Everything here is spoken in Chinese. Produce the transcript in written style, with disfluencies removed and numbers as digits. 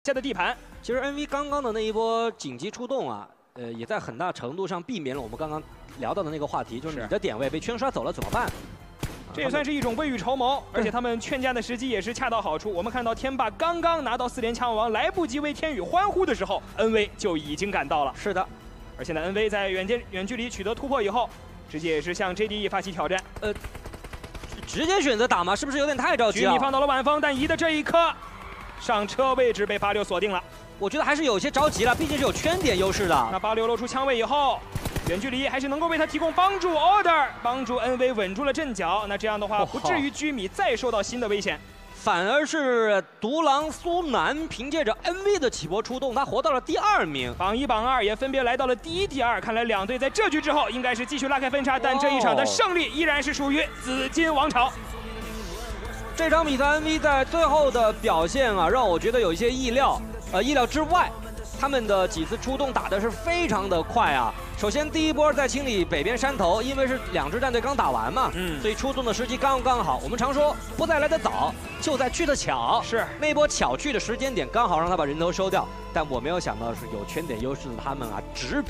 家的地盘。 其实 NV 刚刚的那一波紧急出动啊，也在很大程度上避免了我们刚刚聊到的那个话题，就是你的点位被圈刷走了怎么办？ 这也算是一种未雨绸缪，而且他们劝架的时机也是恰到好处。我们看到天霸刚刚拿到4连枪王，来不及为天宇欢呼的时候 ，NV 就已经赶到了。 是的， 而现在 NV 在远距离取得突破以后，直接也是向 JDE 发起挑战。 直接选择打吗？是不是有点太着急了？ 局米放到了晚风，但移的这一颗上车位置被86锁定了。 我觉得还是有些着急了，毕竟是有圈点优势的。 那86露出枪位以后。 远距离还是能够为他提供帮助 ，order 帮助 NV 稳住了阵脚。那这样的话，不至于居米再受到新的危险。 反而是独狼苏南凭借着 NV 的起波出动，他活到了第2名， 榜1、榜2也分别来到了第1、第2。看来两队在这局之后应该是继续拉开分差，但这一场的胜利依然是属于紫金王朝。 这场比赛 NV 在最后的表现啊，让我觉得有一些意料之外。 他们的几次出动打的是非常的快啊！首先第一波在清理北边山头，因为是2支战队刚打完嘛，所以出动的时机刚刚好。我们常说不在来得早，就在去的巧。 是那波巧去的时间点刚好让他把人头收掉，但我没有想到是有圈点优势的他们啊，直